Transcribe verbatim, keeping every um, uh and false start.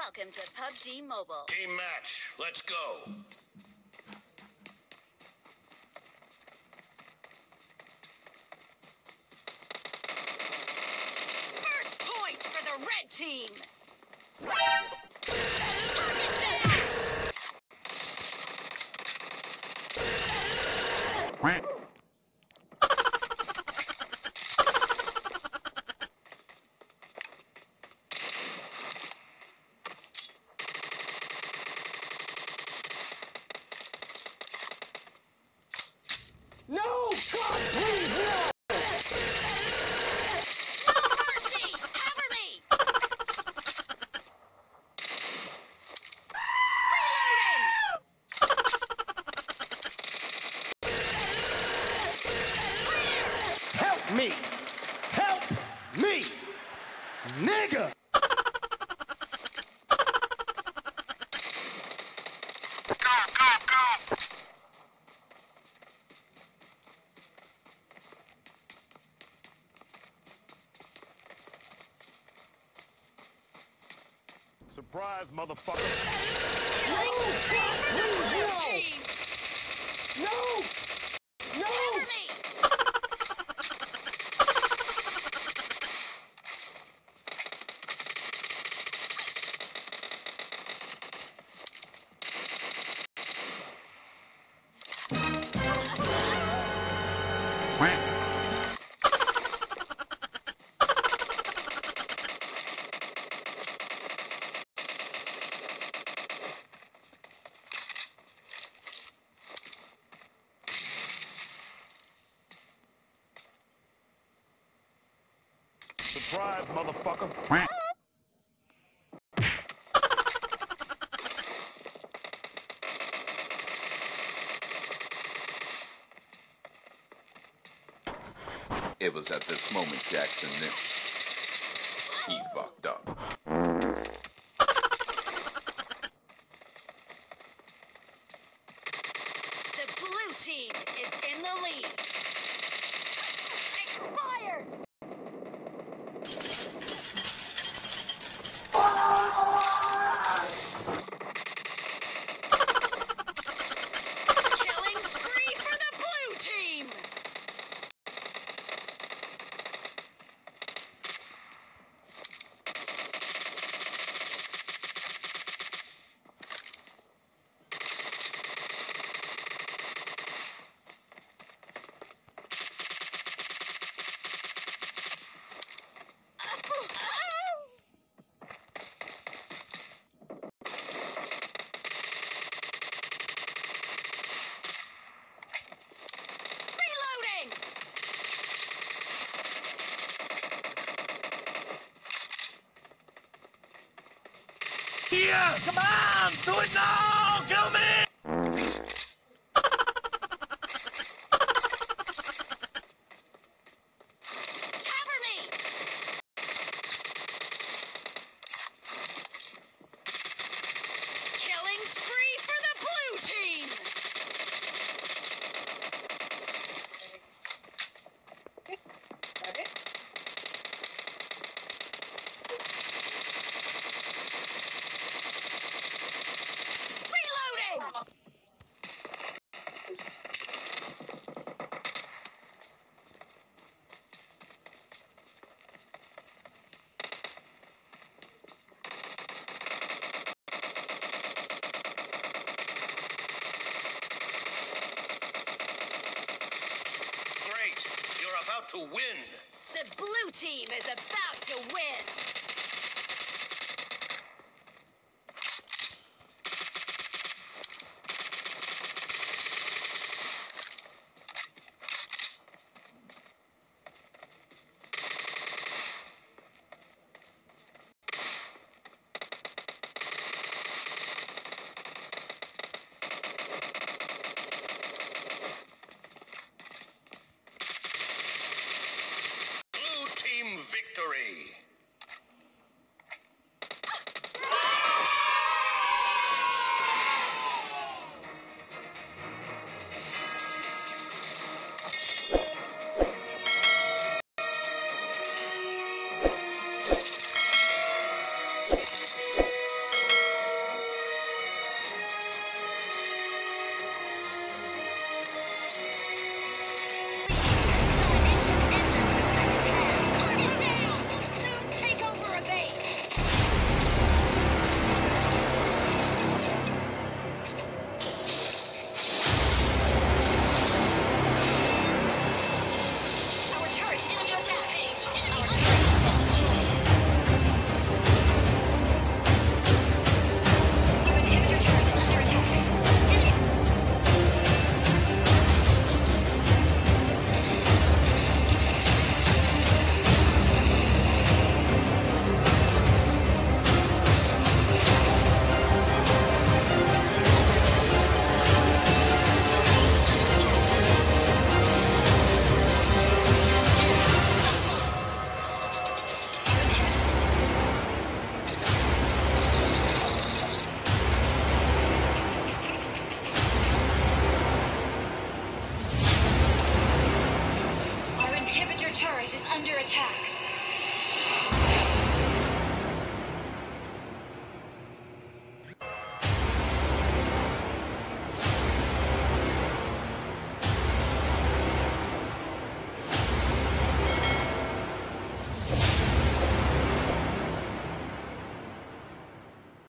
Welcome to P U B G Mobile. Team match, let's go. First point for the red team. No! God, please, no! No mercy! Cover me! Reloading! Help me! Help me! Nigga! Surprise, motherfucker. Killing spree for the blue no! team! No! No! Cover me! Surprise, motherfucker. It was at this moment Jackson knew. He fucked up. The blue team is in the lead. Expired! Killing spree for the blue team! Reloading! Yeah! Come on! Do it now! Kill me! Cover me! Killing spree for the blue team! Reloading! Great, you're about to win. The blue team is about to win! Blue team victory.